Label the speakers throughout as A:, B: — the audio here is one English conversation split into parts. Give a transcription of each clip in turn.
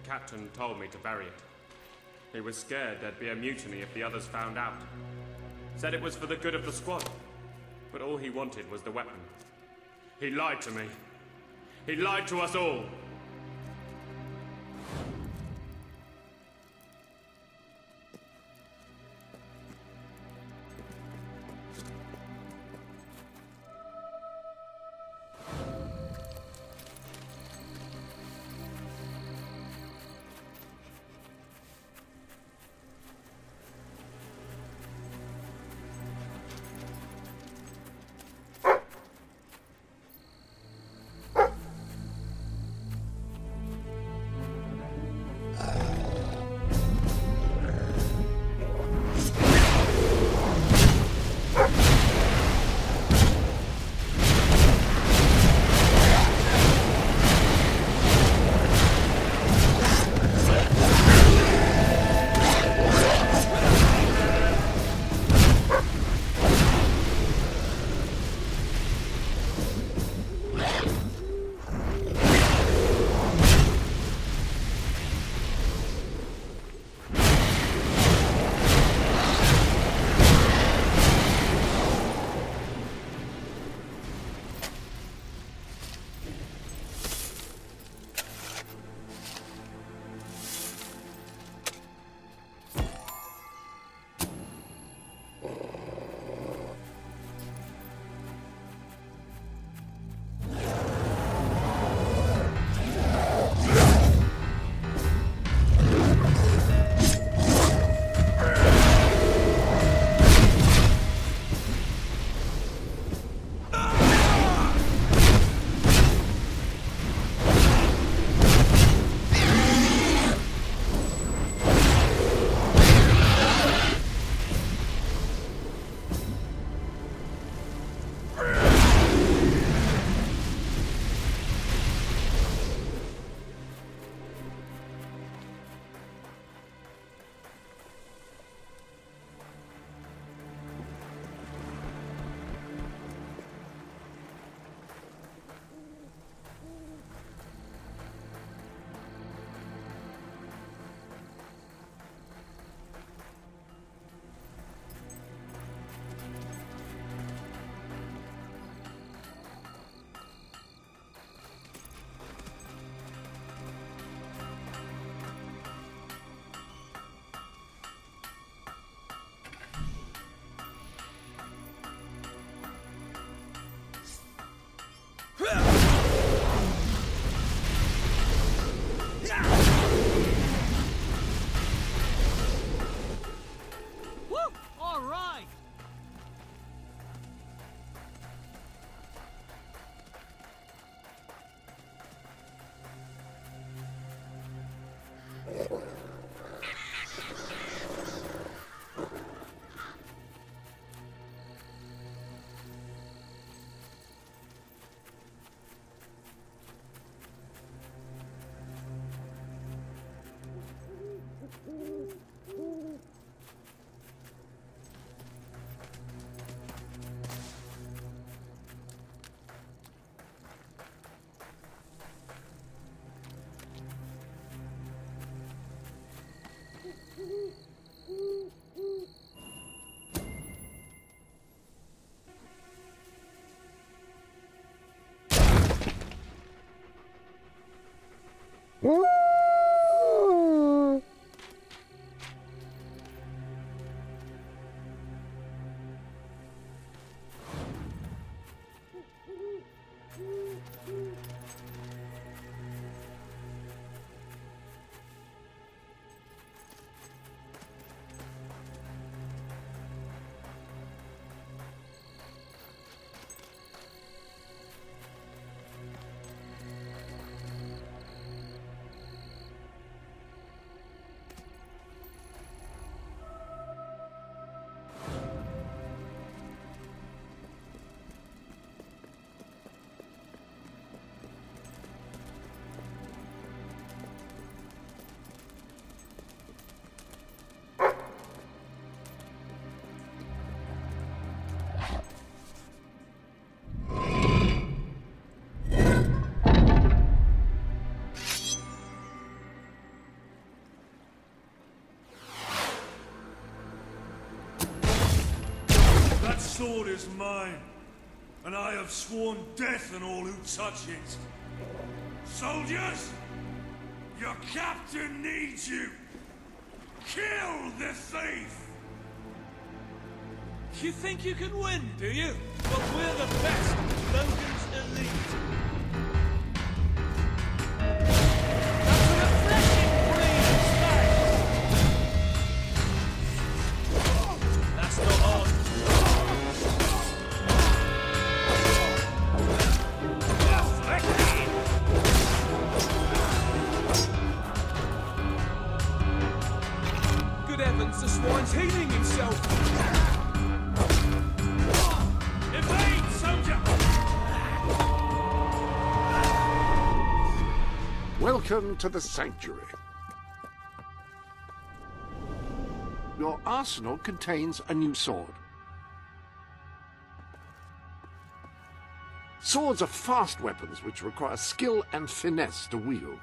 A: captain told me to bury it. He was scared there'd be a mutiny if the others found out. Said it was for the good of the squad, but all he wanted was the weapon. He lied to me. He lied to us all.
B: sword is mine, and I have sworn death on all who touch it. Soldiers, your captain needs you. Kill the thief!
C: You think you can win, do you? Well, we're the best. Logan's elite. That's a refreshing breeze of space. That's not on. Good heavens, the swine's healing himself.
D: Welcome to the Sanctuary. Your arsenal contains a new sword. Swords are fast weapons which require skill and finesse to wield.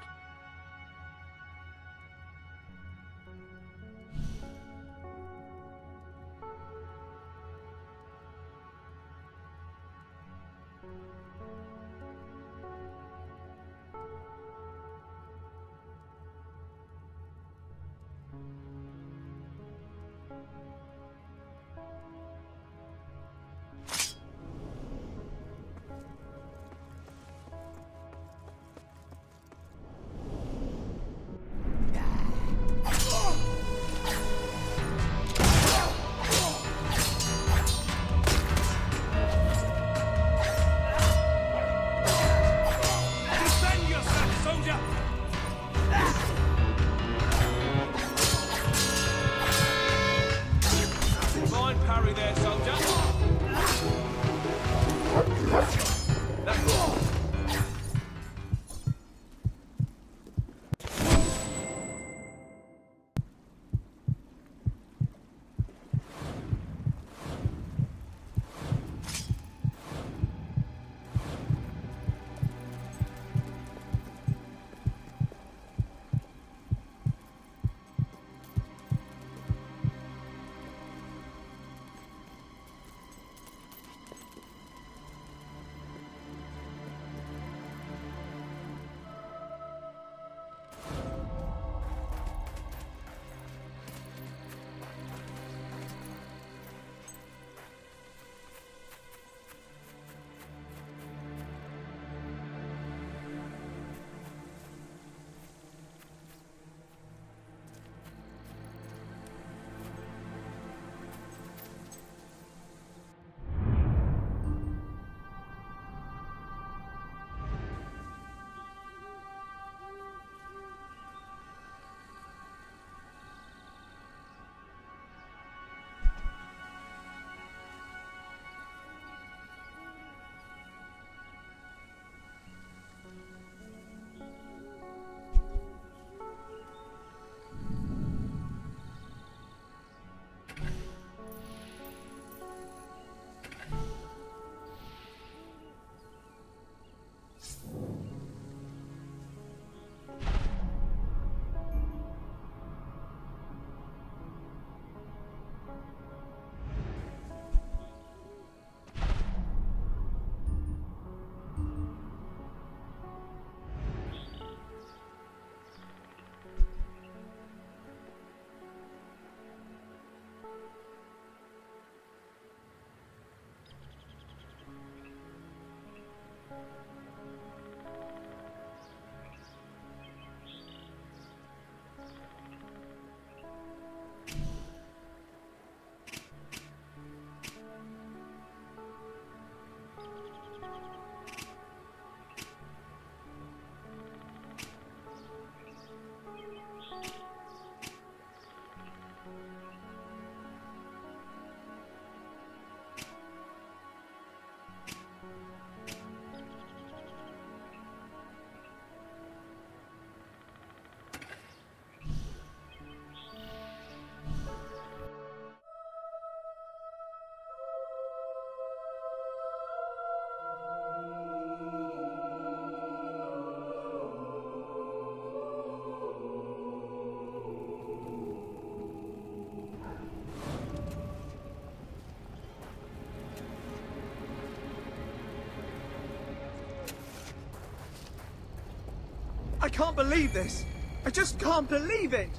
E: I can't believe this. I just can't believe it.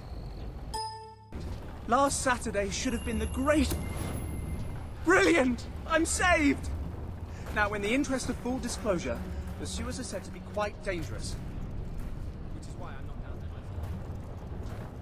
E: Last Saturday should have been the great... Brilliant! I'm saved! Now, in the interest of full disclosure, the sewers are said to be quite dangerous. Which is why I'm not down there myself.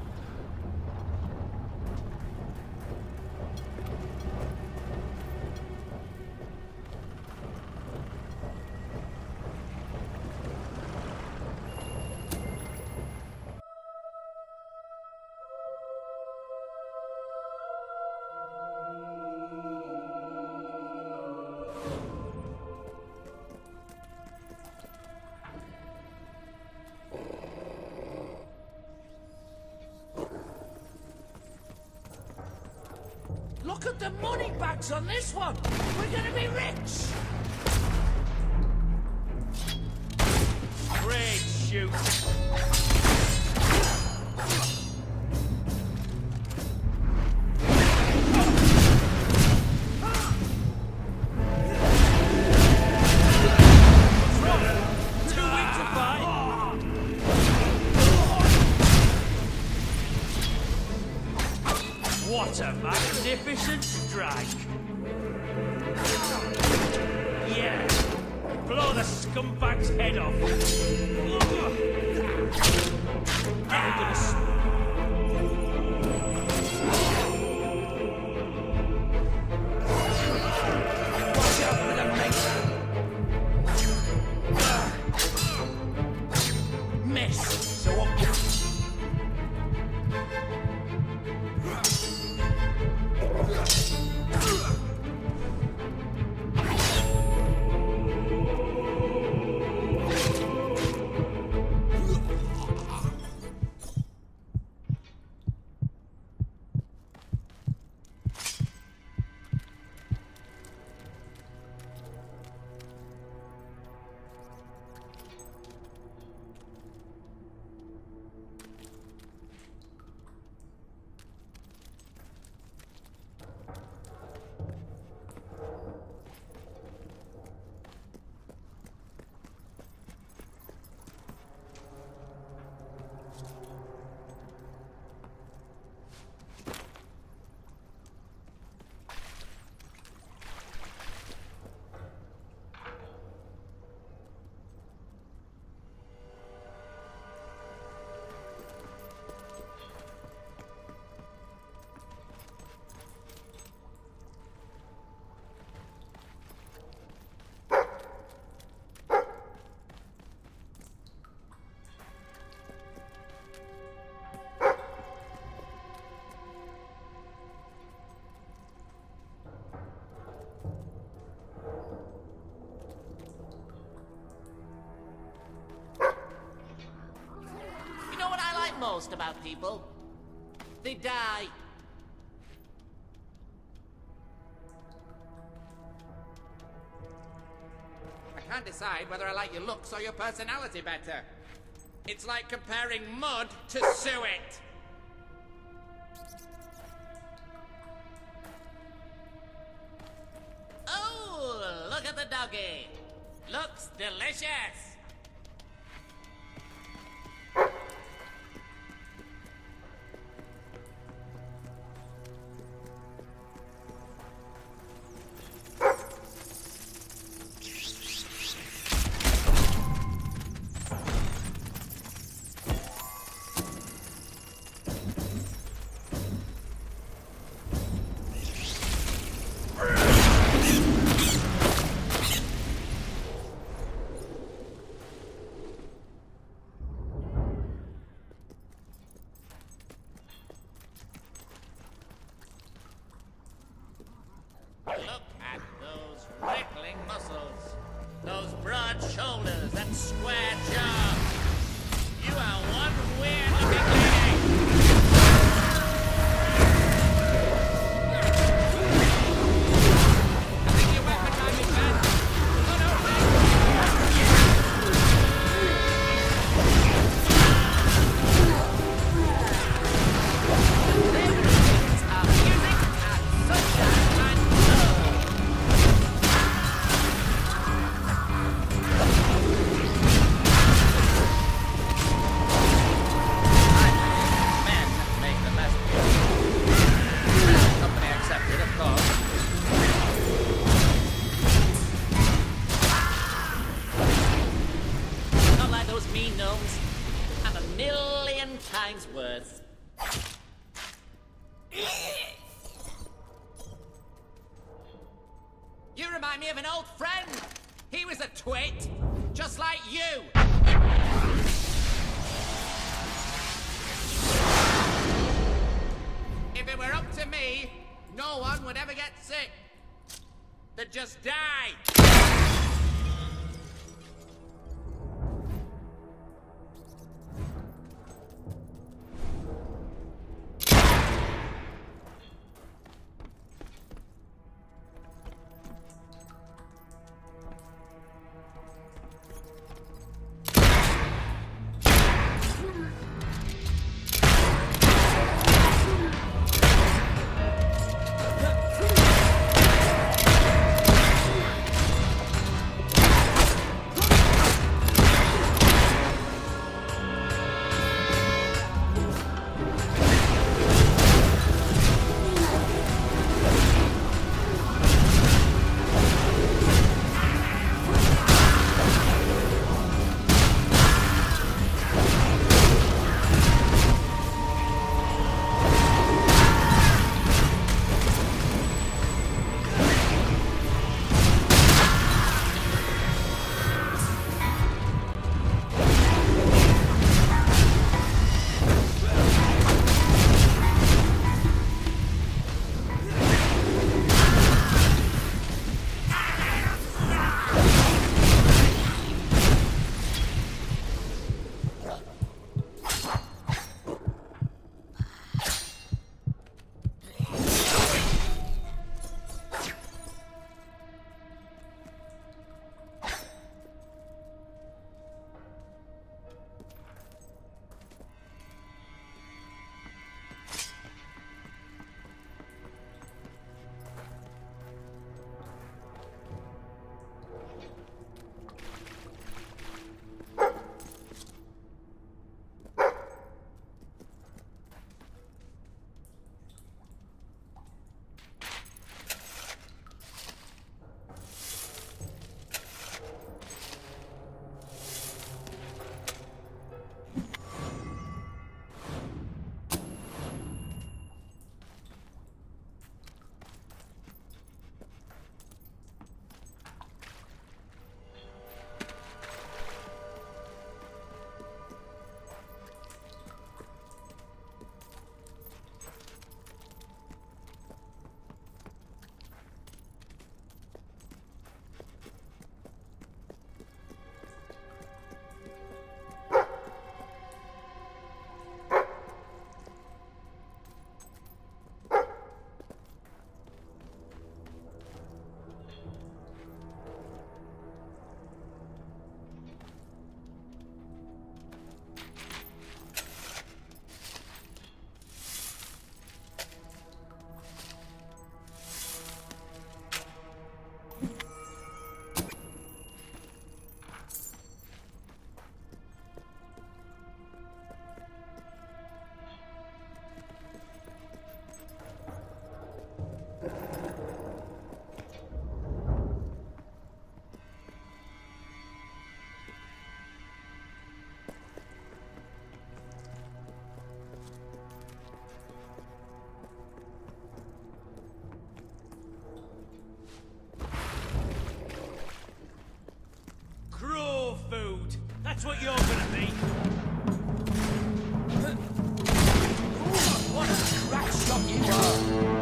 C: Look at the money bags on this one! We're gonna be rich! Great shoot! What a magnificent strike! Yeah! Blow the scumbag's head off! I'm gonna... Watch out for the mate! Miss! So what?
F: Most about people. They die.
G: I can't decide whether I like your looks or your personality better. It's like comparing mud to suet.
F: Oh, look at the doggy. Looks delicious. Look at those wriggling muscles, those broad shoulders, that square jaw. You are one weird-looking lady. I think your weapon might be bad. Oh no, things are music and sunshine and love. times worse. You remind me of an old friend. He was a twit, just like you. If it were up to me, no one would ever get sick. They'd just die.
C: That's what you're gonna be. What a crack shot you are!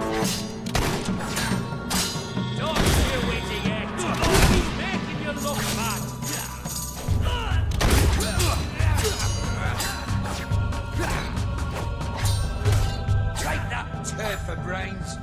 C: Don't be a witty yet. He's making you look bad. Take that, turd for brains.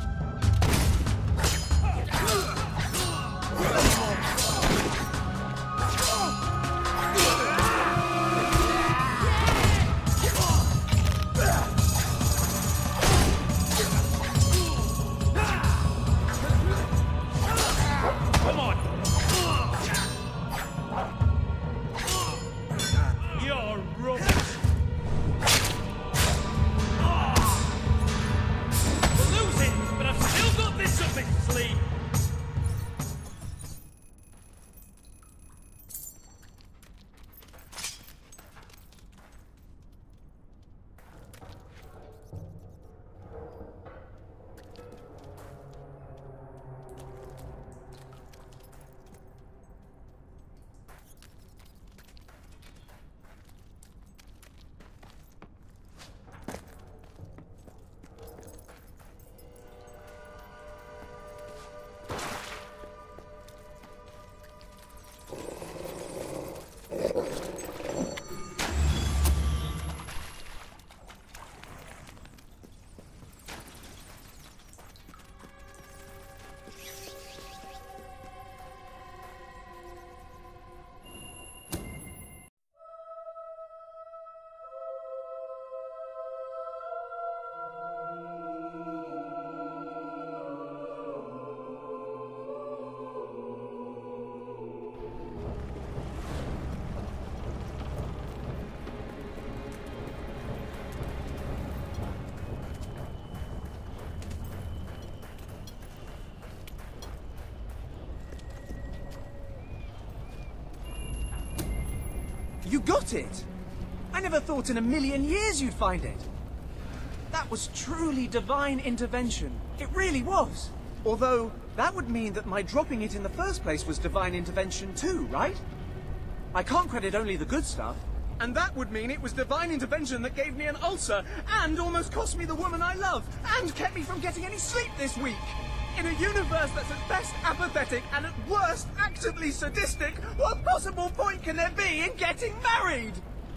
E: got it! I never thought in a million years you'd find it. That was truly divine intervention. It really was. Although, that would mean that my dropping it in the first place was divine intervention too, right? I can't credit only the good stuff. And that would mean it was divine intervention that gave me an ulcer, and almost cost me the woman I love, and kept me from getting any sleep this week. In a universe that's at best apathetic and at worst actively sadistic, what possible point can there be in getting married?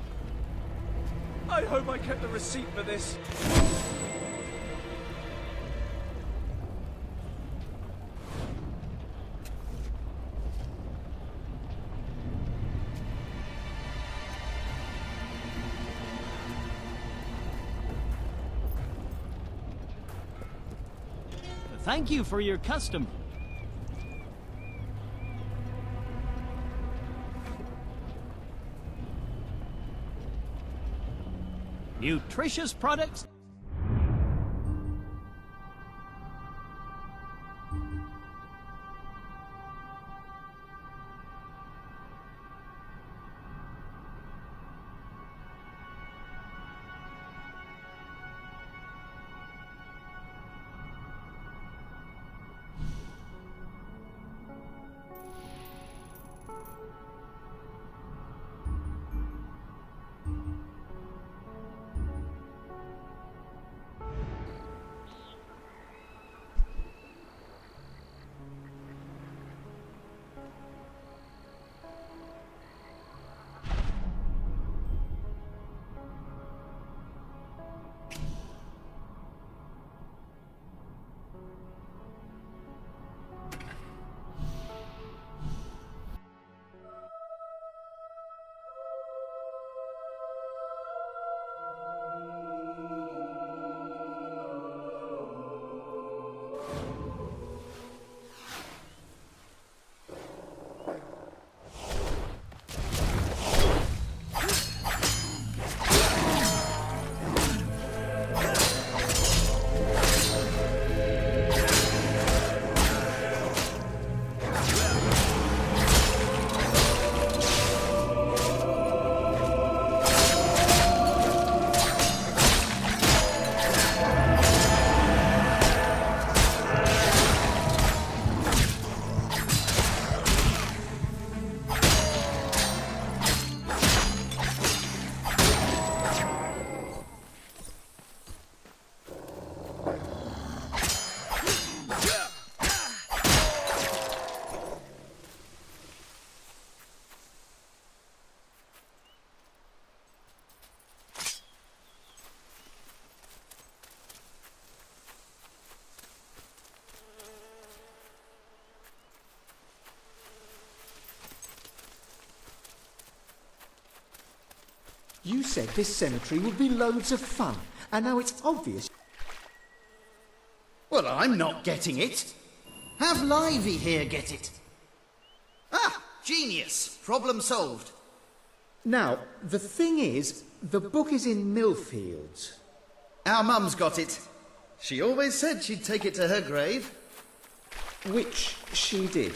E: I hope I kept the receipt for this.
H: Thank you for your custom. Nutritious products.
I: You said this cemetery would be loads of fun, and now it's obvious.
J: Well, I'm not getting it. Have Livy here get it. Ah, genius. Problem solved.
I: Now, the thing is, the book is in Millfields.
J: Our mum's got it. She always said she'd take it to her grave.
I: Which she did.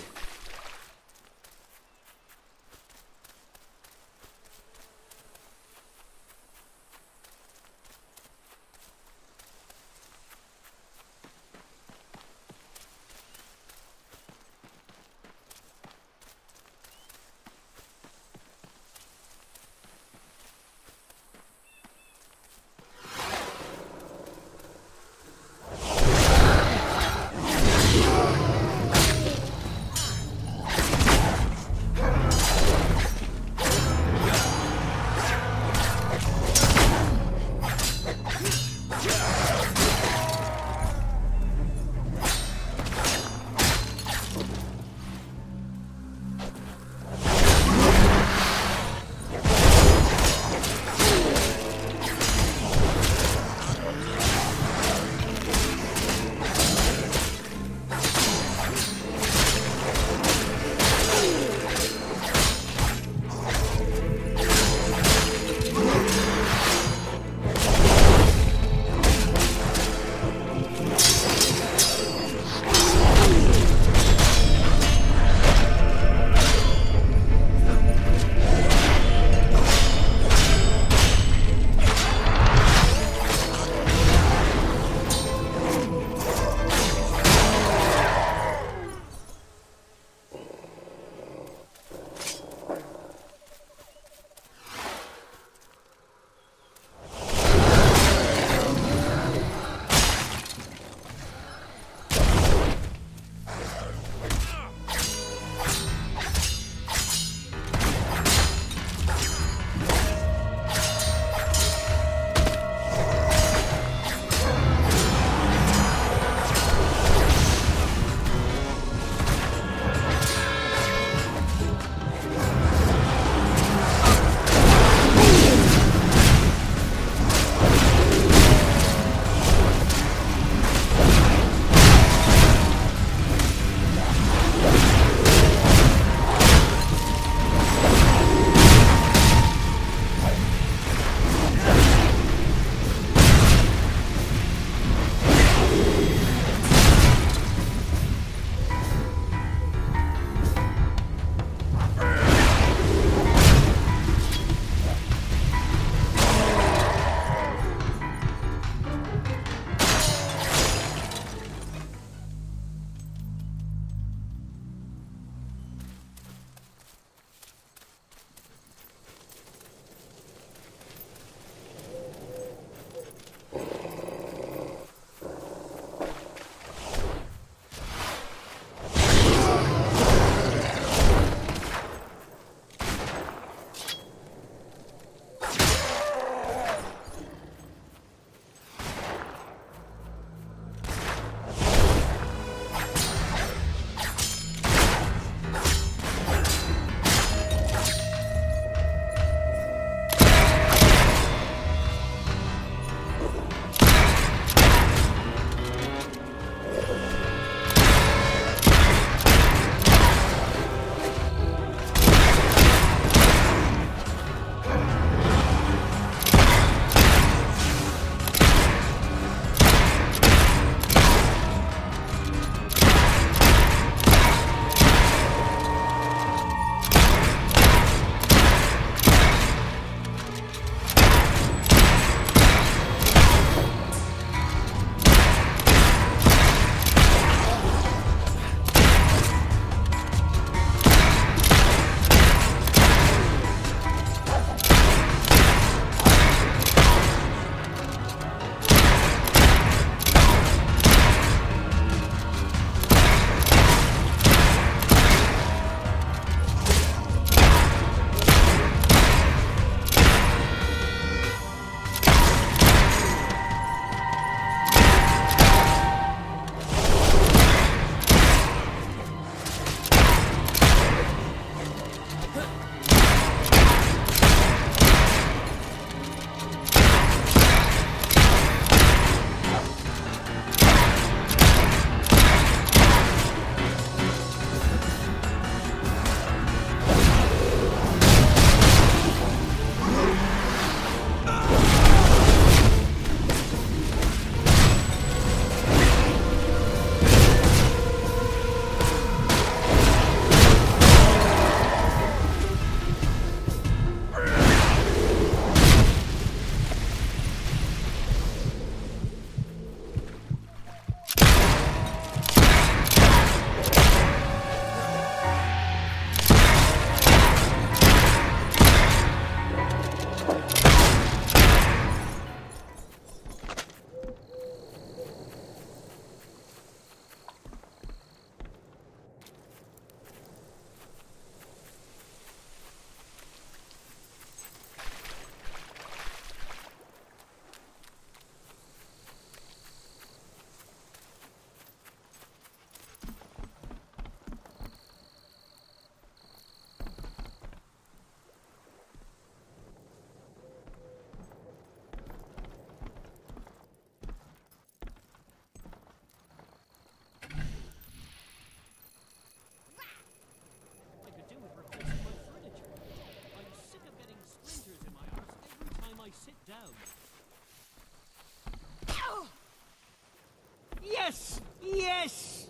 H: Yes!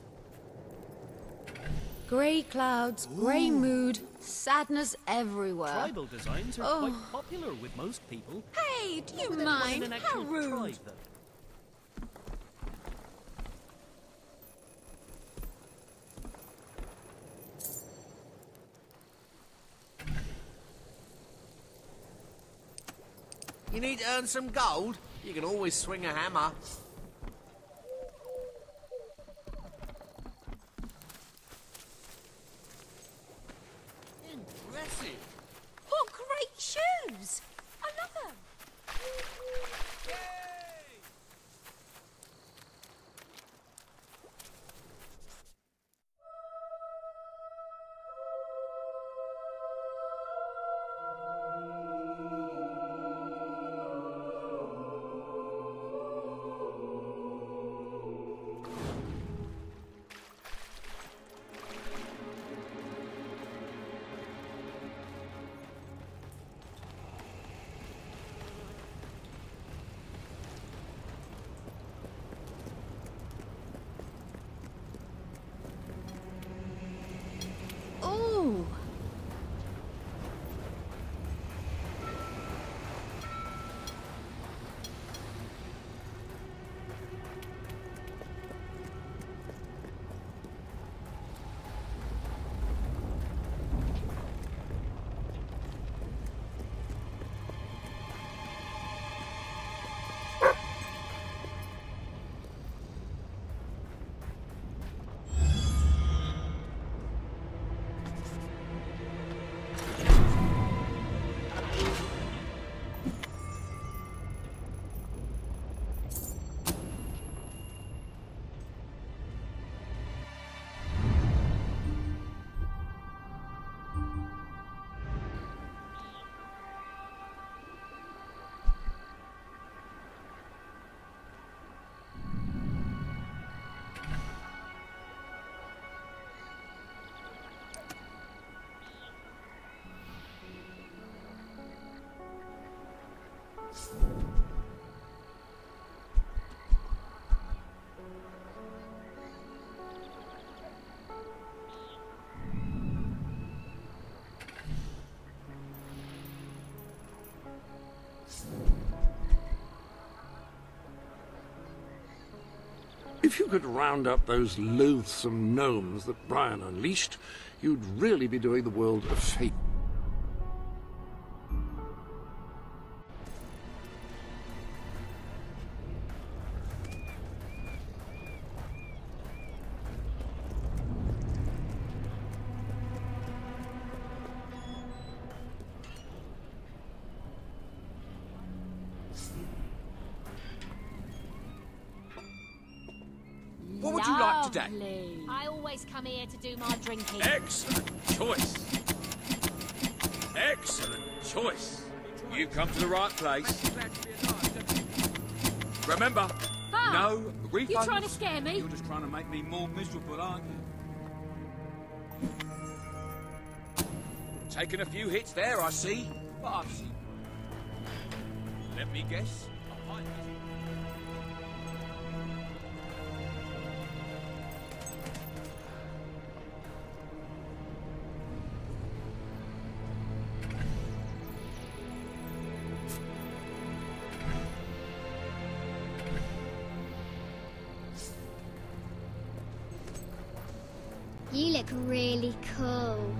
K: Grey clouds, grey mood, sadness everywhere.
H: Tribal designs are quite popular with most people.
K: Hey, do you
H: Never
K: mind?
H: in an
K: How
H: actual
K: rude.
H: tribe, though.
L: You need to earn some gold? You can always swing a hammer. Impressive.
K: What great shoes! I love them. Ooh.
D: If you could round up those loathsome gnomes that Brian unleashed, you'd really be doing the world a favour.
C: What would you like today?
M: I always come here to do my drinking.
C: Excellent choice. Excellent choice. You've come to the right place. Remember,
M: Bob,
C: no refunds.
M: you trying to scare me?
C: You're just trying to make me more miserable, aren't you? Taking a few hits there, I see. But I've seen. Let me guess. A pint.
N: You look really cool.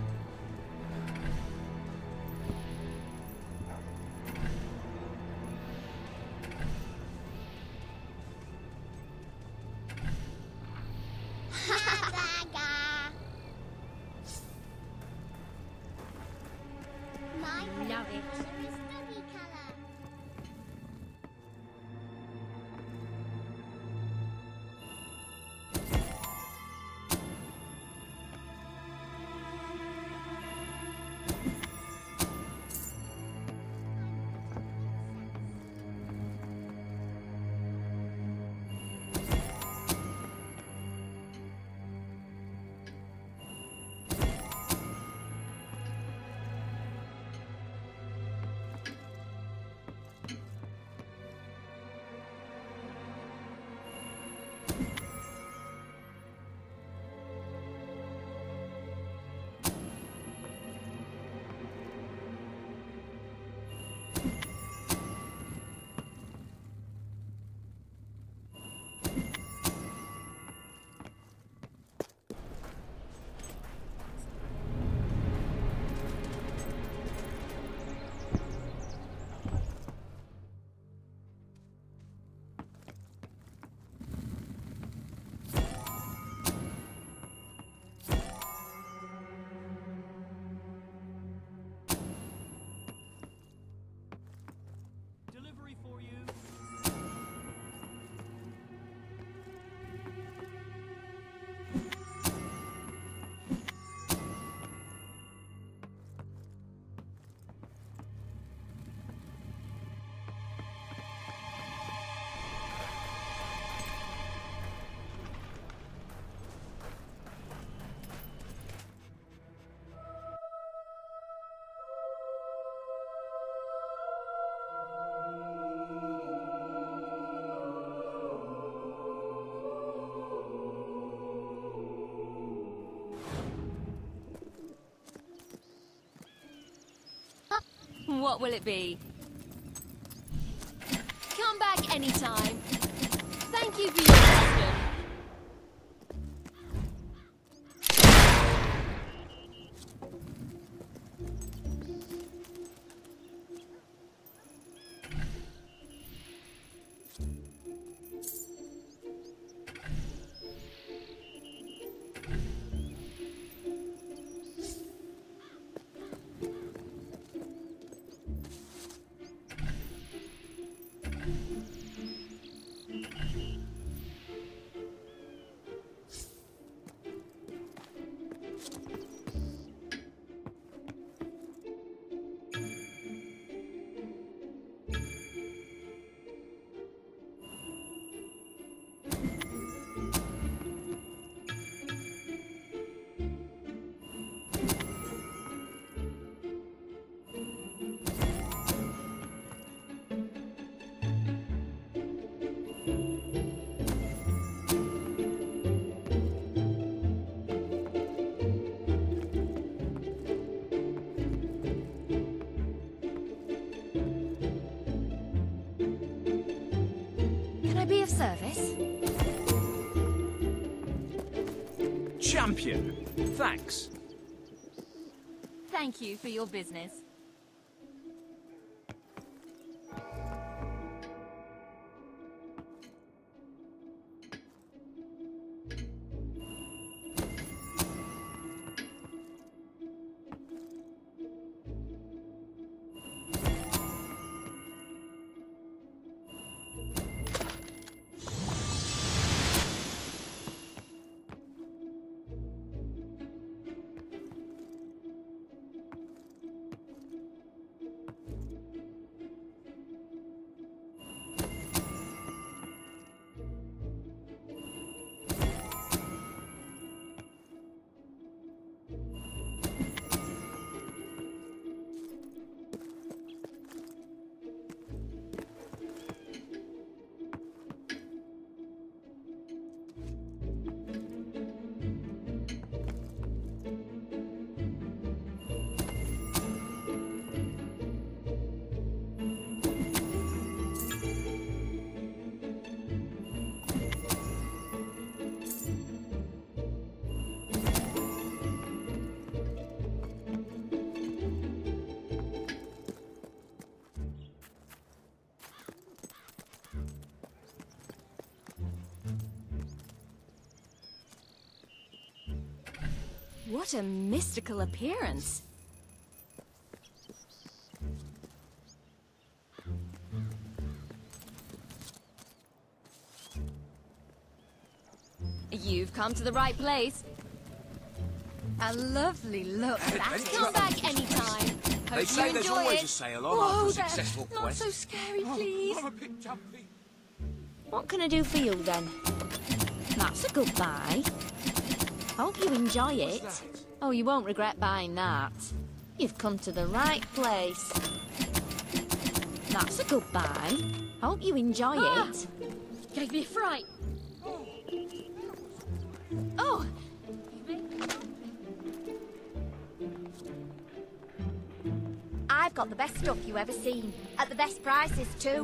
M: Love it. What will it be? Come back anytime. Thank you for your wisdom.
K: Be of service?
C: Champion! Thanks.
M: Thank you for your business. What a mystical appearance. You've come to the right place. A lovely look. Come back anytime.
L: They
M: Hope
L: say
M: you
L: there's
M: enjoy
L: always
M: it.
L: a sale on
M: Whoa
L: after a
M: there.
L: successful
M: Not
L: quest.
M: so scary, please.
L: I'm a bit jumpy.
K: What can I do for you then? That's a good buy. Hope you enjoy it. Oh, you won't regret buying that. You've come to the right place. That's a good buy. Hope you enjoy it.
M: Gave me a fright. Oh!
K: I've got the best stuff you ever seen. At the best prices, too.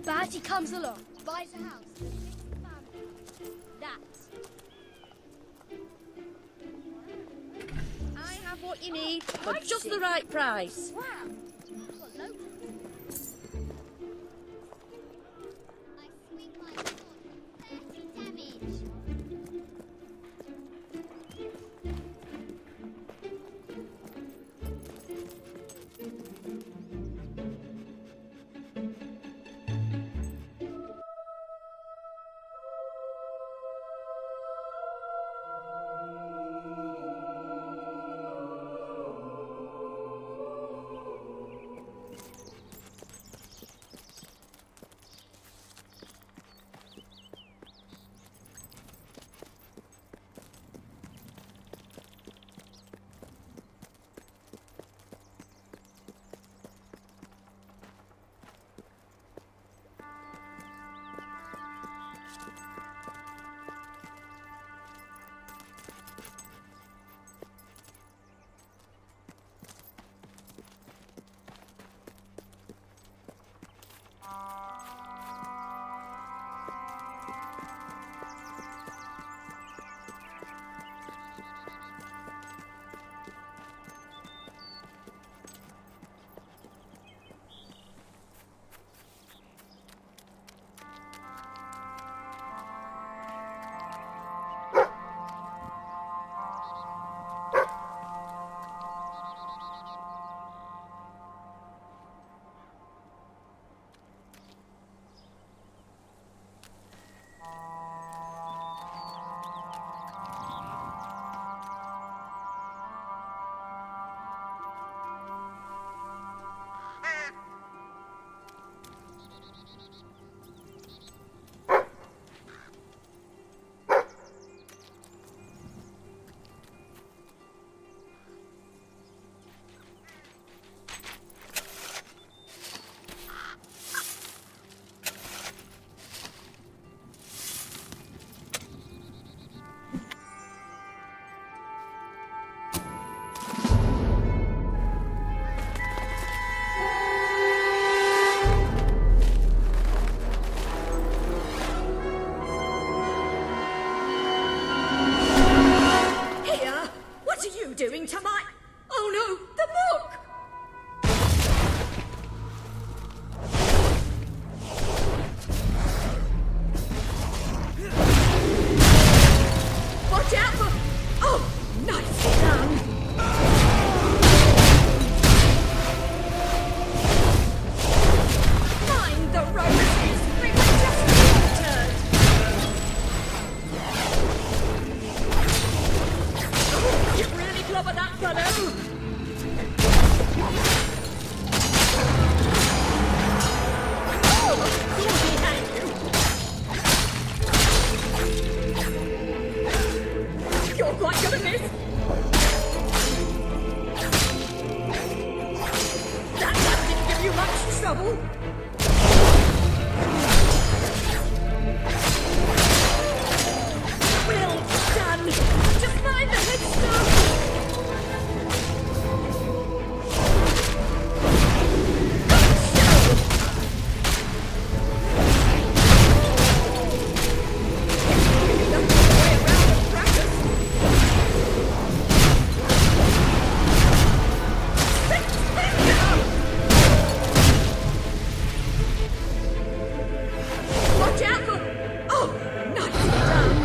N: Bertie comes along, buys a house, That's.
K: I have what you need for just the right price.
N: Wow. I've got loads. I swing my sword, 30 damage.
K: Doing to my... Oh no, the book! Watch out for... Oh, nicely done! Mind the roses, they were just watered! Oh, you really blubber that fellow! Oh, he had you! You're quite good at this! That didn't give you much trouble! Well done! Just find the headstone! Watch out for... Oh, nicely done!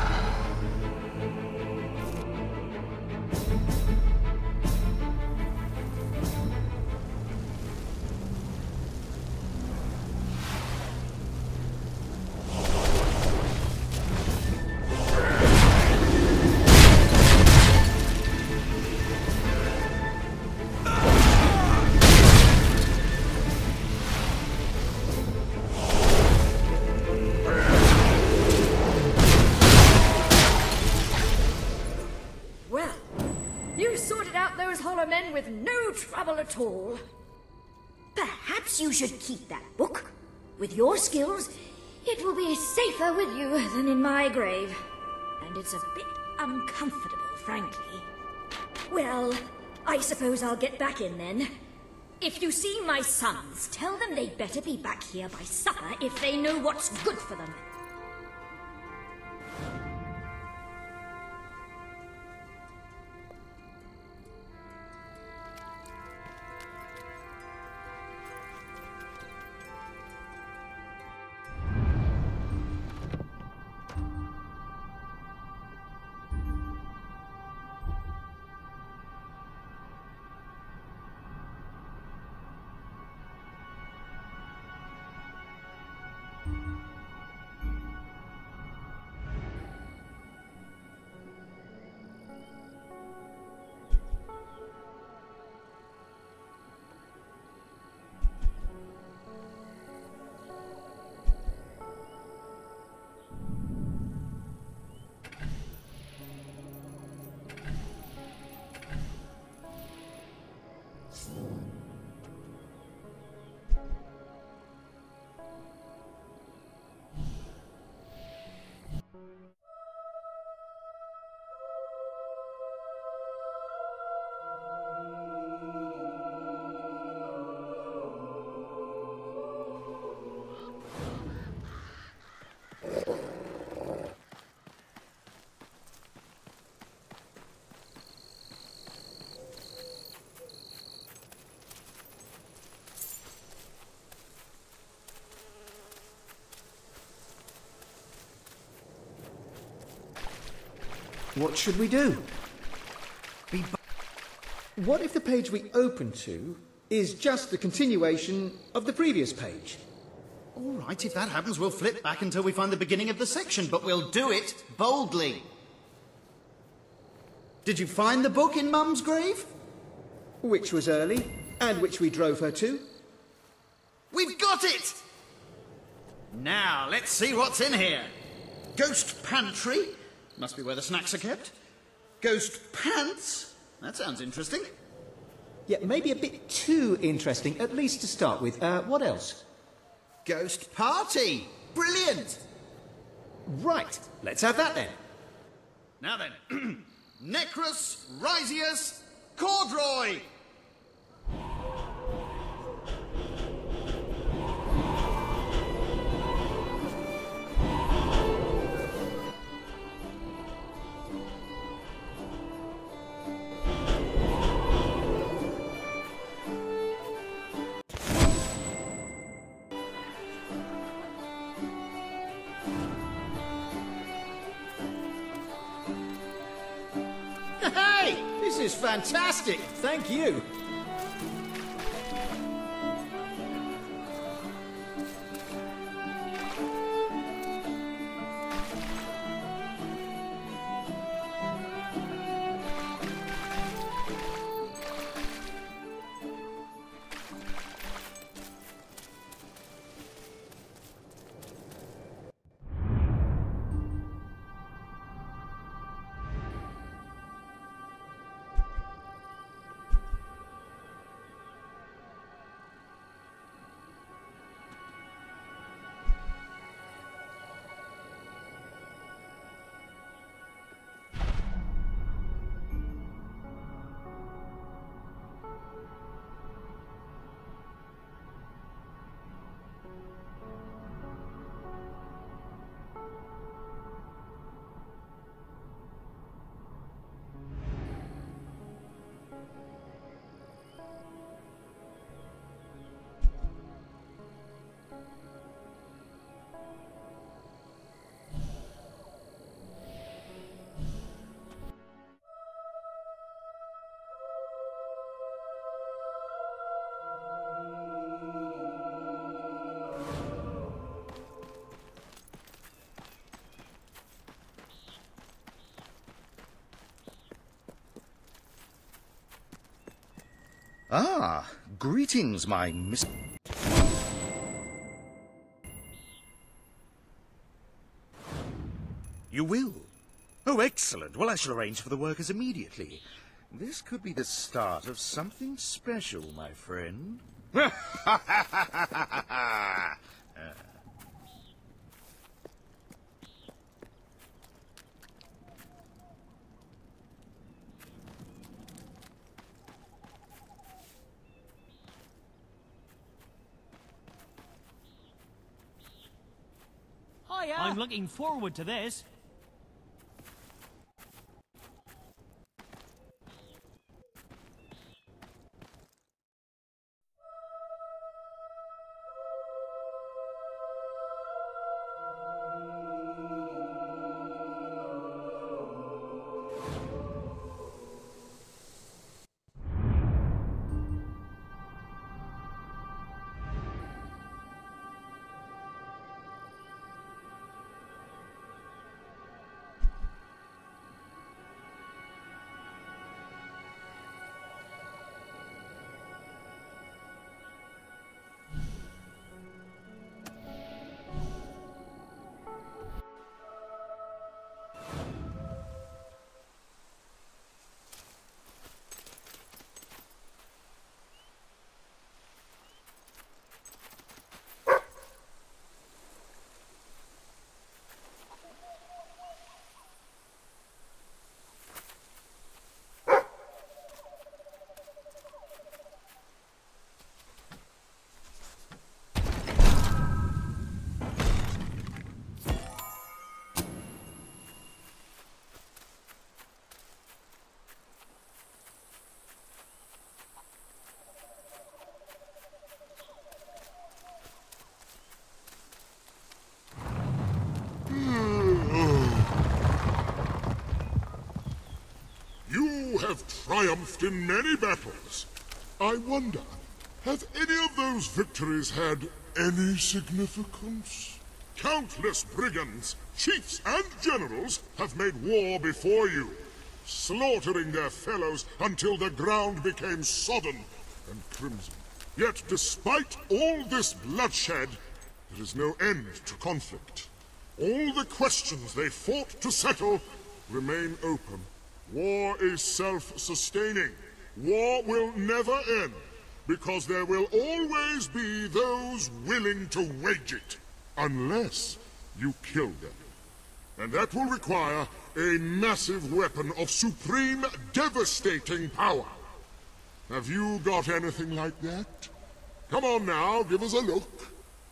K: Well, you sorted out those hollow men with no trouble at all.
O: Perhaps you should keep that book. With your skills, it will be safer with you than in my grave. And it's a bit uncomfortable, frankly. Well, I suppose I'll get back in then. If you see my sons, tell them they'd better be back here by supper if they know what's good for them.
I: What should we do? What if the page we open to is just the continuation of the previous page?
J: All right, if that happens, we'll flip back until we find the beginning of the section, but we'll do it boldly. Did you find the book in Mum's grave?
I: Which was early, and which we drove her to?
J: We've got it! Now, let's see what's in here. Ghost pantry. Must be where the snacks are kept. Ghost pants. That sounds interesting.
I: Yeah, maybe a bit too interesting, at least to start with. What else?
J: Ghost party. Brilliant.
I: Right, let's have that then.
J: Now then. Necrus, Risius, Cordroy.
I: Hey! This is fantastic! Thank you!
P: Ah, greetings, my miss... You will? Oh, excellent. Well, I shall arrange for the workers immediately. This could be the start of something special, my friend.
H: Hiya. I'm looking forward to this.
Q: You have triumphed in many battles. I wonder, have any of those victories had any significance? Countless brigands, chiefs and generals have made war before you, slaughtering their fellows until the ground became sodden and crimson. Yet despite all this bloodshed, there is no end to conflict. All the questions they fought to settle remain open. War is self-sustaining. War will never end, because there will always be those willing to wage it, unless you kill them. And that will require a massive weapon of supreme, devastating power. Have you got anything like that? Come on now, give us a look.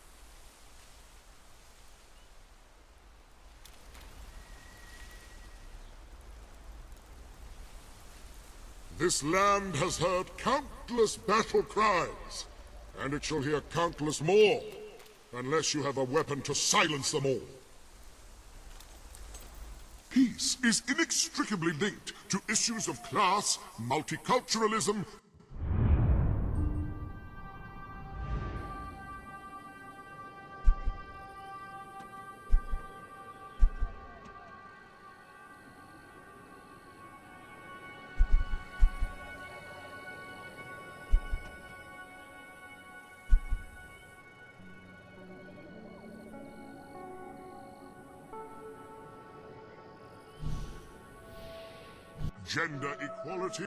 Q: This land has heard countless battle cries, and it shall hear countless more, unless you have a weapon to silence them all. Peace is inextricably linked to issues of class, multiculturalism, gender equality.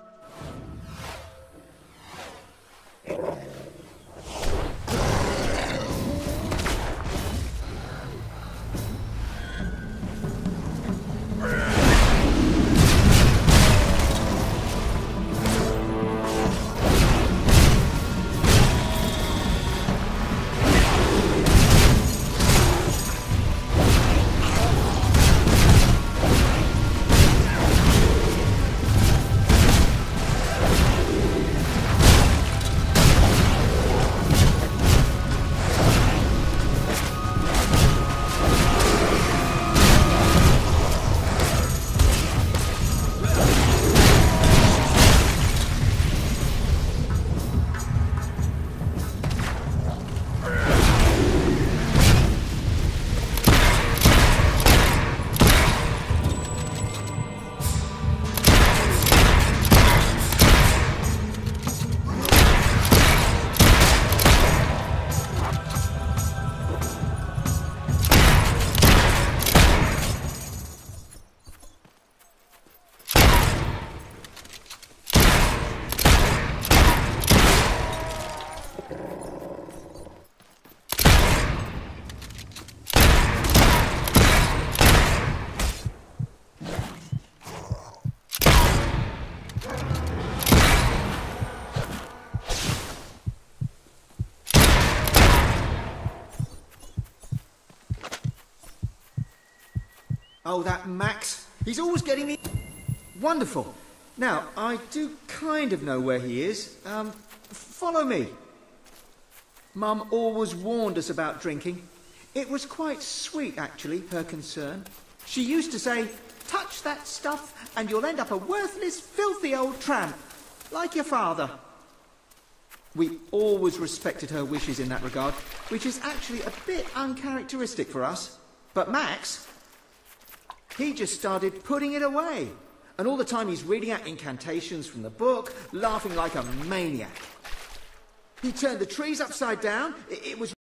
I: Oh, that Max. He's always getting me... Wonderful. Now, I do kind of know where he is. Follow me. Mum always warned us about drinking. It was quite sweet, actually, her concern. She used to say, touch that stuff and you'll end up a worthless, filthy old tramp, like your father. We always respected her wishes in that regard, which is actually a bit uncharacteristic for us. But Max, he just started putting it away. And all the time he's reading out incantations from the book, laughing like a maniac. He turned the trees upside down. It was